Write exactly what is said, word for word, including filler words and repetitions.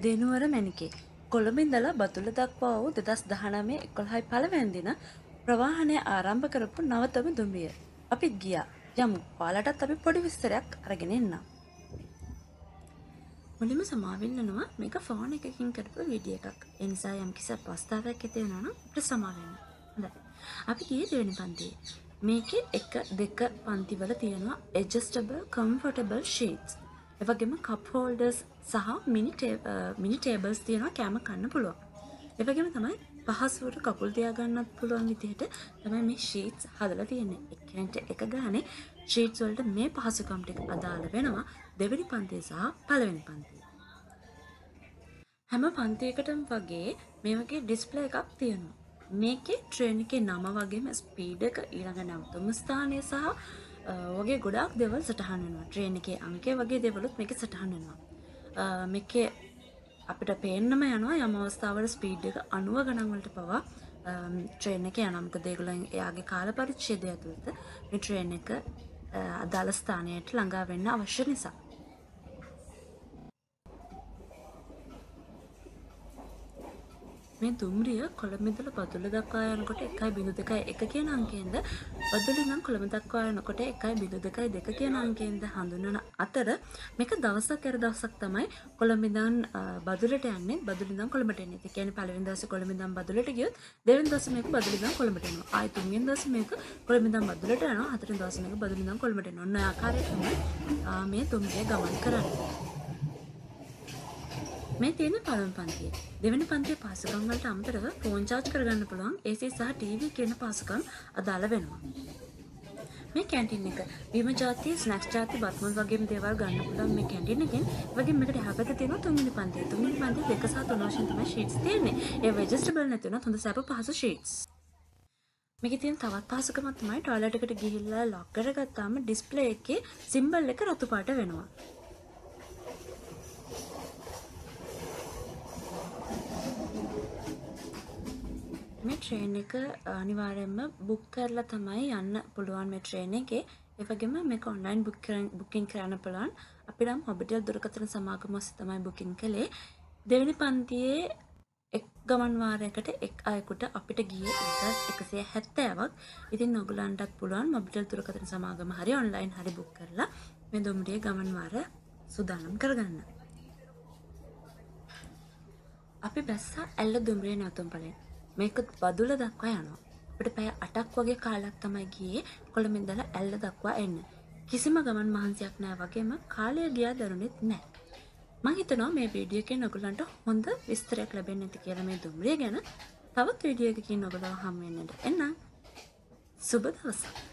දෙනුවර මැණිකේ කොළඹ ඉඳලා බතුල්ල දක්වා වූ දෙදහස් දහනවය එකොළහයි පළවෙනි දින ප්‍රවාහනය ආරම්භ කරපු නවතම දුම්රිය. අපි ගියා. යමු. ඔයාලටත් අපි පොඩි විස්තරයක් අරගෙන එන්නම්. මුලින්ම සමාවෙන්න වෙනවා මේක ෆෝන් එකකින් කරපු වීඩියෝ එකක්. ඒ නිසා යම් කිසි අපස්ථාවක් ඇති වෙනවා නම් අපිට සමාවෙන්න. හොඳයි. අපි ගියේ දෙවෙනි පන්තියේ. මේකේ එක දෙක පන්තිවල තියෙනවා adjustable comfortable sheets. ඒ වගේම cup holders සහ mini mini tables තියෙනවා කැම කන්න පුළුවන්. ඒ වගේම තමයි පහසුවට කකුල් තියා ගන්නත් පුළුවන් විදිහට තමයි මේ sheets හදලා තියෙන්නේ. එක්කෙනෙක්ට එක ගානේ sheets වලට මේ පහසුකම් ටික අදාළ වෙනවා දෙවෙනි පන්තිය සහ පළවෙනි පන්තිය. හැම පන්තියකටම වගේ මේ වගේ ඩිස්ප්ලේ එකක් තියෙනවා. මේකේ ට්‍රේන් එකේ නම වගේම ස්පීඩ් එක ඊළඟ නවතම ස්ථානය සහ වගේ ගොඩාක් දේවල් සටහන් වෙනවා. ට්‍රේන් එකේ අංකය වගේ දේවලුත් මේකේ සටහන් වෙනවා. මේකේ අපිට පේන්නම යනවා යම් අවස්ථාවල ස්පීඩ් එක අනූව ගණන් වලට පවා ට්‍රේන් එකේ යනවා. මොකද ඒගොල්ලන් එයාගේ කාල පරිච්ඡේදය ඇතුළත මේ ට්‍රේන් එක අදාළ ස්ථානයට ළඟා වෙන්න අවශ්‍ය නිසා. මේ දුම්රිය කොළඹ ඉඳලා බදුල්ල දක්වා යනකොට එකයි බිංදුව දෙකයි එක කියන අංකයෙන්ද බදුල්ල ඉඳන් කොළඹ දක්වා යනකොට එකයි බිංදුව දෙකයි දෙක කියන අංකයෙන්ද හඳුන්වන අතර මේක දවසක් කර දවසක් තමයි කොළඹ ඉඳන් බදුල්ලට යන්නේ බදුල්ල ඉඳන් කොළඹට එන්නේ. ඒ කියන්නේ පළවෙනි දවසේ කොළඹ ඉඳන් බදුල්ලට ගියොත් දෙවෙනි දවසේ මේක බදුල්ල ඉඳන් කොළඹට එනවා. ආයි තුන්වෙනි දවසේ මේක කොළඹ ඉඳන් බදුල්ලට යනවා. හතරවෙනි දවසේ මේක බදුල්ල ඉඳන් කොළඹට එනවා. ඔන්න ආකාරයට තමයි මේ දුම්රිය ගමන් කරන්නේ. මේ තියෙන පළවෙනි පන්තියේ. දෙවෙනි පන්තියේ පහසුකම් වලට අමතරව ෆෝන් charge කරගන්න පුළුවන් A C සහ T V කියන පහසුකම් අදාළ වෙනවා. මේ කැන්ටින් එක බීම ජාතිය, ස්නැක්ස් ජාතිය, බත්මුල් වගේම දේවල් ගන්න පුළුවන් මේ කැන්ටින් එකෙන්. ඒ වගේම මේකට එහාපැත්තේ තියෙනවා තුන්වෙනි පන්තිය. තුන්වෙනි පන්තියේ දෙක සහ තුන වශයෙන් තමයි sheets තියෙන්නේ. ඒ adjustable නැති වෙනත් හොඳ සැප පහසු sheets. මේකේ තියෙන තවත් පහසුකමක් තමයි ටොයිලට් එකට ගිහිල්ලා ලොක් කරගත්තාම ඩිස්ප්ලේ එකේ සිම්බල් එක රතු පාට වෙනවා. මේ ට්‍රේන් එක අනිවාර්යයෙන්ම බුක් කරලා තමයි යන්න පුළුවන් මේ ට්‍රේන් එකේ. ඒ වගේම මේක ඔන්ලයින් බුක් බුකින් කරන්න පුළුවන්. අපි නම් මොබිටෙල් දුරකථන සමාගම ඔස්සේ තමයි බුකින් කළේ. දෙවෙනි පන්තියේ එක් ගමන් වාරයකට එක් අයෙකුට අපිට ගියේ එකසිය හැත්තෑවක්. ඉතින් ඔයගලන්ටත් පුළුවන් මොබිටෙල් දුරකථන සමාගම හරි ඔන්ලයින් හරි බුක් කරලා මේ දුම්රිය ගමන් වාර සූදානම් කරගන්න. අපි බැස්සා ඇල්ල දුම්රිය නැවතුම් ඵලෙන්. මේක බදුල්ල දක්වා යනවා. අපිට පැය අටක් වගේ කාලයක් තමයි ගියේ කොළඹ ඉඳලා ඇල්ල දක්වා එන්න. කිසිම ගමන් මහන්සියක් නැහැ වගේම කාලය ගියා දරුණෙත් නැහැ. මම හිතනවා මේ වීඩියෝ එකෙන් ඔයගලන්ට හොඳ විස්තරයක් ලැබෙන්න ඇති කියලා මේ දුම්රිය ගැන. තවත් වීඩියෝ එකකින් ඔයගලව හම් වෙන්නට එන්න. සුබ දවසක්.